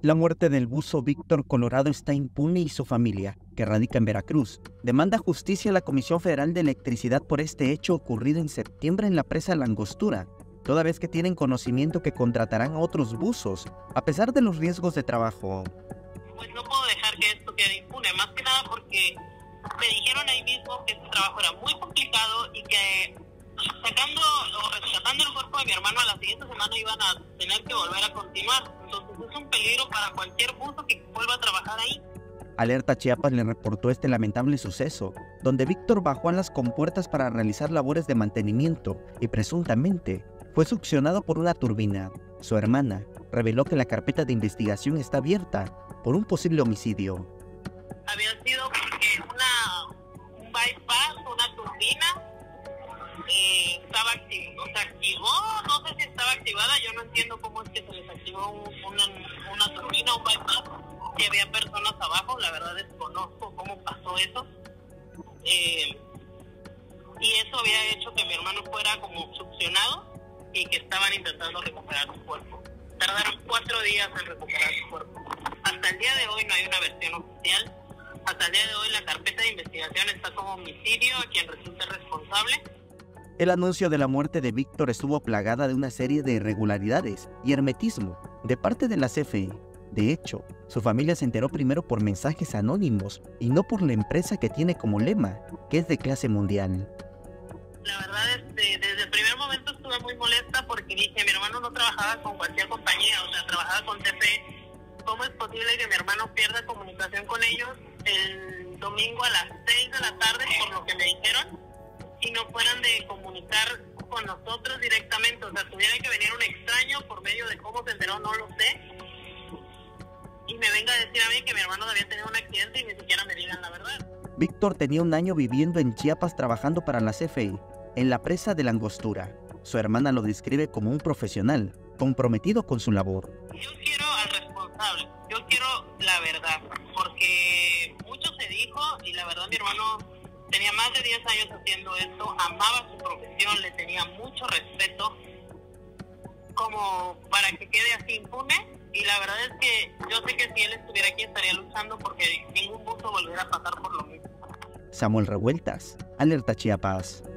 La muerte del buzo Víctor Colorado está impune y su familia, que radica en Veracruz, demanda justicia a la Comisión Federal de Electricidad por este hecho ocurrido en septiembre en la presa La Angostura, toda vez que tienen conocimiento que contratarán a otros buzos, a pesar de los riesgos de trabajo. Pues no puedo dejar que esto quede impune, más que nada porque me dijeron ahí mismo que este trabajo era muy complicado y que sacando o rescatando el cuerpo de mi hermano a la siguiente semana iban a tener que volver a continuar. Entonces es un peligro para cualquier buzo que vuelva a trabajar ahí. Alerta Chiapas le reportó este lamentable suceso, donde Víctor bajó a las compuertas para realizar labores de mantenimiento y presuntamente fue succionado por una turbina. Su hermana reveló que la carpeta de investigación está abierta por un posible homicidio. Había sido porque un bypass, una turbina, estaba activó, no sé si estaba activada, yo no entiendo cómo es que se les activó una turbina, un bypass, que había personas abajo, la verdad desconozco cómo pasó eso, y eso había hecho que mi hermano fuera como succionado y que estaban intentando recuperar su cuerpo. Tardaron 4 días en recuperar su cuerpo. Hasta el día de hoy no hay una versión oficial, hasta el día de hoy la carpeta de investigación está como homicidio a quien resulte responsable. El anuncio de la muerte de Víctor estuvo plagada de una serie de irregularidades y hermetismo de parte de la CFE. De hecho, su familia se enteró primero por mensajes anónimos y no por la empresa que tiene como lema, que es de clase mundial. La verdad, desde el primer momento estuve muy molesta porque dije, mi hermano no trabajaba con cualquier compañía, o sea, trabajaba con CFE. ¿Cómo es posible que mi hermano pierda comunicación con ellos el domingo a las 6 de la tarde, por lo que me dijeron, y no fueran de comunicar con nosotros directamente? O sea, tuviera que venir un extraño por medio de cómo se enteró, no lo sé, y me venga a decir a mí que mi hermano había tenido un accidente y ni siquiera me digan la verdad. Víctor tenía un año viviendo en Chiapas trabajando para la CFE, en la presa de La Angostura. Su hermana lo describe como un profesional, comprometido con su labor. Yo quiero al responsable, yo quiero la verdad, porque mucho se dijo y la verdad mi hermano tenía más de 10 años haciendo esto, amaba su profesión, le tenía mucho respeto, como para que quede así impune. Y la verdad es que yo sé que si él estuviera aquí estaría luchando porque ningún buzo volviera a pasar por lo mismo. Samuel Revueltas, Alerta Chiapas.